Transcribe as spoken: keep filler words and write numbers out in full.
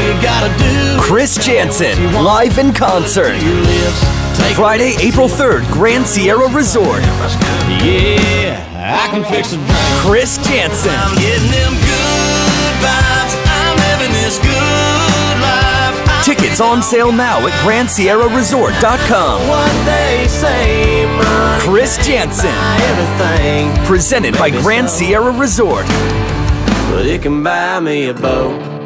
you gotta do. Chris Janson, live in concert. Friday, April third, Grand Sierra Resort. Yeah, I can fix a drink. Chris Janson. I'm getting them good vibes. I'm living this good life. I'm Tickets on sale now at grand sierra resort dot com. what they say, money Chris Janson. buy everything, Presented by Grand Sierra Resort. but it can buy me a boat.